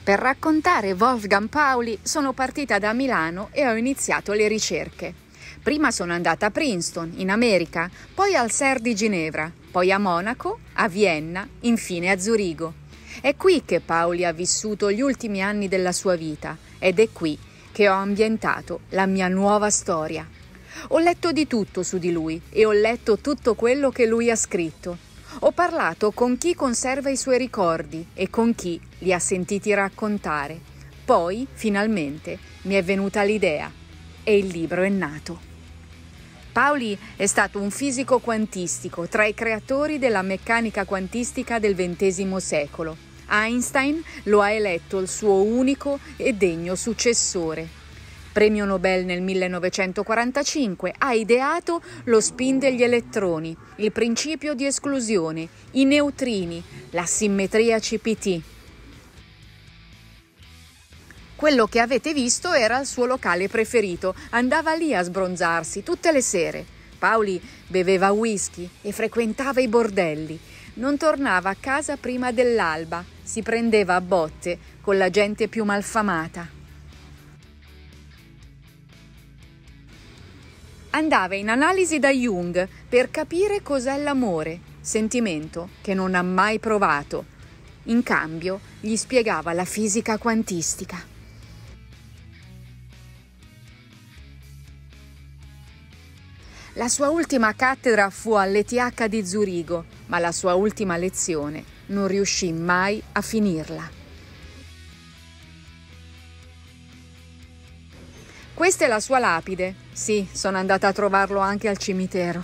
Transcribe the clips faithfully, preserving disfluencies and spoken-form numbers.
Per raccontare Wolfgang Pauli sono partita da Milano e ho iniziato le ricerche. Prima sono andata a Princeton, in America, poi al C E R di Ginevra, poi a Monaco, a Vienna, infine a Zurigo. È qui che Pauli ha vissuto gli ultimi anni della sua vita ed è qui che ho ambientato la mia nuova storia. Ho letto di tutto su di lui e ho letto tutto quello che lui ha scritto. Ho parlato con chi conserva i suoi ricordi e con chi li ha sentiti raccontare. Poi, finalmente, mi è venuta l'idea e il libro è nato. Pauli è stato un fisico quantistico tra i creatori della meccanica quantistica del ventesimo secolo. Einstein lo ha eletto il suo unico e degno successore. Premio Nobel nel millenovecentoquarantacinque, ha ideato lo spin degli elettroni, il principio di esclusione, i neutrini, la simmetria C P T. Quello che avete visto era il suo locale preferito, andava lì a sbronzarsi tutte le sere. Pauli beveva whisky e frequentava i bordelli. Non tornava a casa prima dell'alba, si prendeva a botte con la gente più malfamata. Andava in analisi da Jung per capire cos'è l'amore, sentimento che non ha mai provato. In cambio gli spiegava la fisica quantistica. La sua ultima cattedra fu all'E T H di Zurigo, ma la sua ultima lezione non riuscì mai a finirla. Questa è la sua lapide. Sì, sono andata a trovarlo anche al cimitero.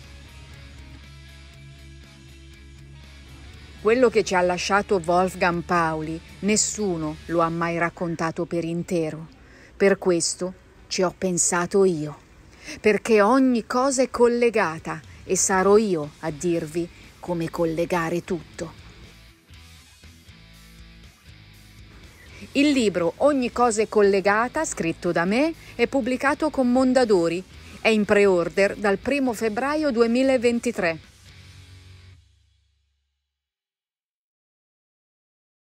Quello che ci ha lasciato Wolfgang Pauli, nessuno lo ha mai raccontato per intero. Per questo ci ho pensato io. Perché ogni cosa è collegata e sarò io a dirvi come collegare tutto. Il libro Ogni cosa è collegata, scritto da me, è pubblicato con Mondadori. È in pre-order dal primo febbraio duemilaventitré.